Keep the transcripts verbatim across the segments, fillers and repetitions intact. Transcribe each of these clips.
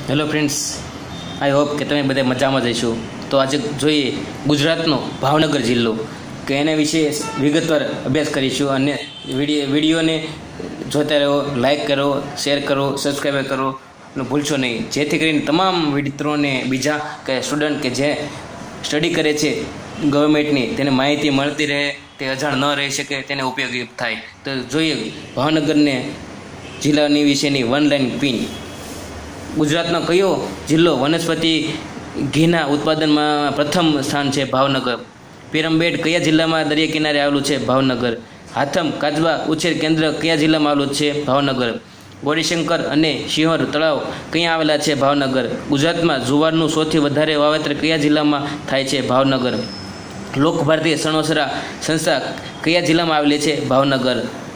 Hello friends, I hope કે તમે બધા મજામાં જઈશો. તો આજે જોઈએ ગુજરાતનો ભાવનગર જિલ્લો કે એના વિશે વિગતવાર અભ્યાસ કરીશું. અને વિડીયો વિડીયોને જોતા રહો, લાઈક કરો, શેર કરો, સબસ્ક્રાઈબ કરો અને ભૂલશો નહીં, જેથી કરીને તમામ મિત્રોને બીજા કે સ્ટુડન્ટ કે જે સ્ટડી કરે છે ગવર્મેન્ટની તેને માહિતી મળતી રહે, તે અજાણ ન રહી શકે, તેને ઉપયોગી થાય. તો જોઈએ ભાવનગરને જિલ્લાની વિશેની વન લાઈન પિન. ગુજરાતનો કયો જિલ્લો વનસ્પતિ ઘીના ઉત્પાદનમાં પ્રથમ સ્થાન છે? ભાવનગર. પિરમબેટ કયા જિલ્લામાં દરિયા કિનારે આવેલું છે? ભાવનગર. હાથમ કાચબા ઉછેર કેન્દ્ર કયા જિલ્લામાં આવેલું છે? ભાવનગર. ગોરીશંકર અને સિંહોર તળાવ ક્યાં આવેલા છે? ભાવનગર. ગુજરાતમાં જુવારનું સૌથી વધારે વાવેતર કયા જિલ્લામાં થાય છે? ભાવનગર. લોક ભારતીય સણોસરા સંસ્થા કયા જિલ્લામાં આવેલી છે? ભાવનગર.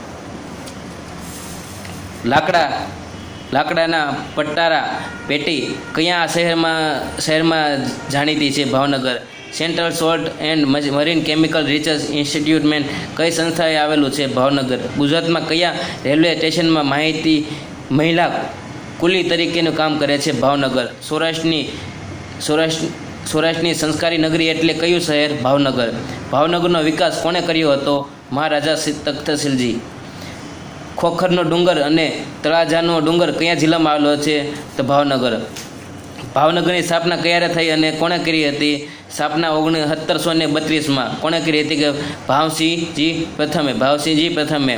લાકડા લાકડાના પટારા પેટી કયા શહેરમાં શહેરમાં જાણીતી છે? Bhavnagar. Central salt and marine chemical research ઇન્સ્ટિટ્યૂટમેન્ટ કઈ સંસ્થાએ આવેલું છે? ભાવનગર. ગુજરાતમાં કયા રેલવે સ્ટેશનમાં માહિતી મહિલા કુલી તરીકેનું કામ કરે છે? ભાવનગર. સૌરાષ્ટ્રની સૌરાષ્ટ્ર સૌરાષ્ટ્રની સંસ્કારી નગરી એટલે કયું શહેર? ભાવનગર. ભાવનગરનો વિકાસ કોણે કર્યો હતો? મહારાજા તખ્તશીલજી. ખોખરનો ડુંગર અને તળાજાનો ડુંગર કયા જિલ્લામાં આવેલો છે? તો ભાવનગર. ભાવનગરની સ્થાપના ક્યારે થઈ અને કોણે કરી હતી? સ્થાપના ઓગણીસ સત્તરસો ને બત્રીસમાં. કોણે કરી હતી? કે ભાવસિંહજી પ્રથમે. ભાવસિંહજી પ્રથમે.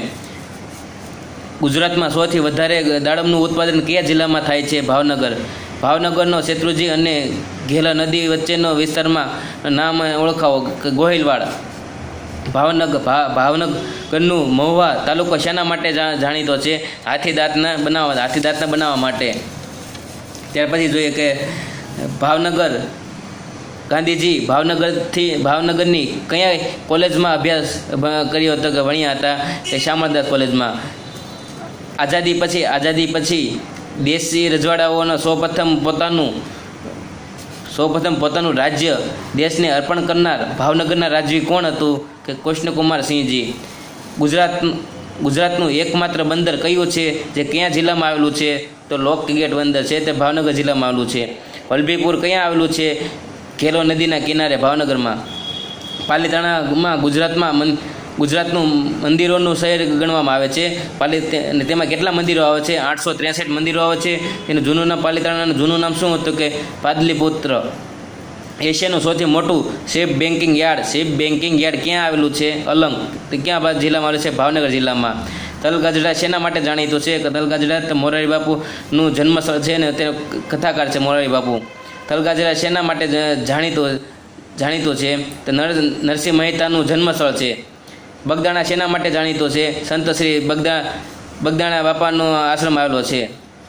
ગુજરાતમાં સૌથી વધારે દાડમનું ઉત્પાદન કયા જિલ્લામાં થાય છે? ભાવનગર. ભાવનગરનો શેત્રુંજી અને ઘેલા નદી વચ્ચેનો વિસ્તારમાં નામ ઓળખાવો. ગોહિલવાડ. ભાવનગર ભાવનગરનું મહુવા તાલુકો શાના માટે જાણીતો છે? હાથી દાંતના બનાવવા હાથી દાંતના બનાવવા માટે. ત્યાર પછી જોઈએ કે ભાવનગર ગાંધીજી ભાવનગરથી ભાવનગરની કયા કોલેજમાં અભ્યાસ કર્યો હતો કે ભણ્યા હતા? તે શામળદાસ કોલેજમાં. આઝાદી પછી આઝાદી પછી દેશી રજવાડાઓનો સૌપ્રથમ પોતાનું સૌપ્રથમ પોતાનું રાજ્ય દેશને અર્પણ કરનાર ભાવનગરના રાજવી કોણ હતું? કે કૃષ્ણકુમાર સિંહજી. ગુજરાત ગુજરાતનું એકમાત્ર બંદર કયું છે જે કયા જિલ્લામાં આવેલું છે? તો લોકગેટ બંદર છે, તે ભાવનગર જિલ્લામાં આવેલું છે. વલભીપુર ક્યાં આવેલું છે? ઘેલો નદીના કિનારે, ભાવનગરમાં. પાલીતાણામાં ગુજરાતમાં ગુજરાતનું મંદિરોનું શહેર ગણવામાં આવે છે. પાલી તેમાં કેટલા મંદિરો આવે છે? આઠસો ત્રેસઠ મંદિરો આવે છે. તેનું જૂનું નામ પાલીતાણાનું જૂનું નામ શું હતું? કે પાટલીપુત્ર. એશિયાનું સૌથી મોટું ship banking yard ship banking yard ક્યાં આવેલું છે? અલંગ. તે ક્યાં જિલ્લામાં આવેલું છે? ભાવનગર જિલ્લામાં. તલગાજડા શેના માટે જાણીતું છે? કે તલગાજડા મોરારી બાપુનું જન્મસ્થળ છે ને તે કથાકાર છે મોરારી બાપુ. તલગાજડા શેના માટે જાણીતું જાણીતું છે? તો નર નરસિંહ મહેતાનું જન્મસ્થળ છે. બગદાણા શેના માટે જાણીતો છે? સંત શ્રી બગદા બગદાણા બાપાનો આશ્રમ આવેલો છે.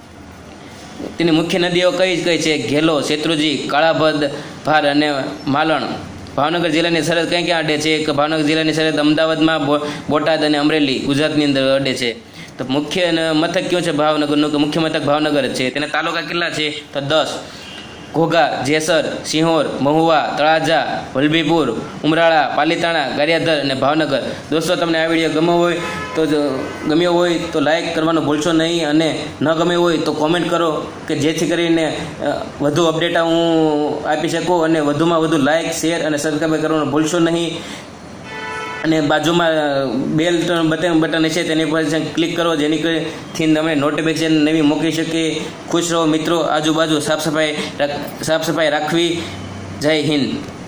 તેની મુખ્ય નદીઓ કઈ કઈ છે? ઘેલો, શેત્રુંજી, કાળાભદ ભાર અને માલણ. ભાવનગર જિલ્લાની સરહદ ક્યાં ક્યાં અડે છે? કે ભાવનગર જિલ્લાની સરહદ અમદાવાદમાં, બોટાદ અને અમરેલી ગુજરાતની અંદર અડે છે. તો મુખ્ય મથક કયું છે ભાવનગરનું? કે મુખ્ય મથક ભાવનગર જ છે. તેના તાલુકા કેટલા છે? તો દસ. ઘોઘા, જેસર, સિંહોર, મહુવા, તળાજા, વલભીપુર, ઉમરાળા, પાલીતાણા, ગારિયાધર અને ભાવનગર. દોસ્તો, તમને આ વિડીયો ગમ્યો હોય તો ગમ્યો હોય તો લાઈક કરવાનું ભૂલશો નહીં, અને ન ગમ્યો હોય તો કોમેન્ટ કરો, કે જેથી કરીને વધુ અપડેટ હું આપી શકું. અને વધુમાં વધુ લાઈક, શેર અને સબસ્ક્રાઈબ કરવાનું ભૂલશો નહીં. અને બાજુમાં બેલ બટન બટન છે તેની પર ક્લિક કરો, જેની થી તમે નોટિફિકેશન નવી મૂકી શકીએ. ખુશ રહો મિત્રો. આજુબાજુ સાફ સફાઈ સાફ સફાઈ રાખવી. જય હિન્દ.